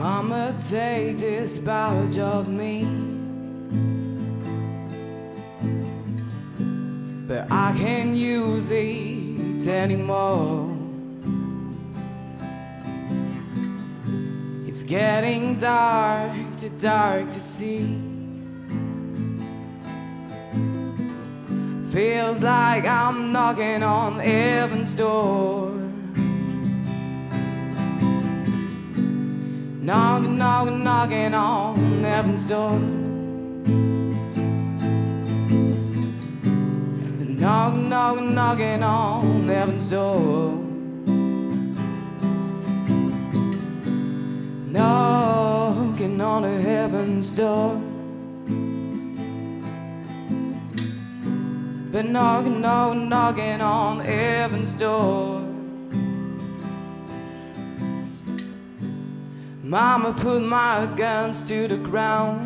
Mama, take dispatch of me, but I can't use it anymore. It's getting dark to see. Feels like I'm knocking on heaven's door. Knocking, knocking, knocking on heaven's door. Knocking, knocking, knocking on heaven's door. Knocking on a heaven's door. Been knocking, knocking, knocking on heaven's door. Mama put my guns to the ground.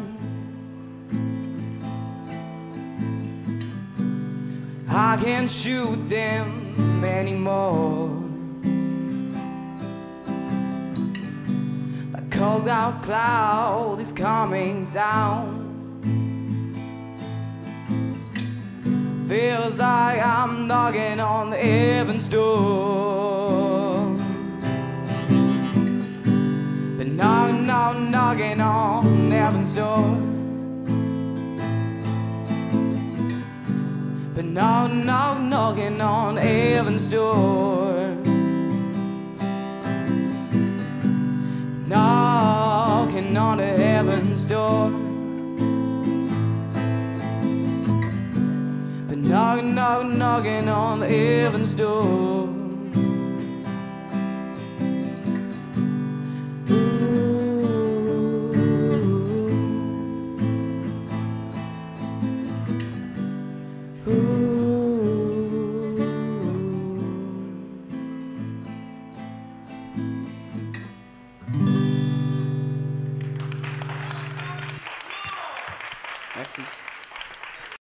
I can't shoot them anymore. The cold out cloud is coming down. Feels like I'm knocking on heaven's door. But knocking, knocking, knocking on heaven's door. But knocking, knocking, knocking on heaven's door. Knocking on the heaven's door. But knocking, knocking, knocking on heaven's door.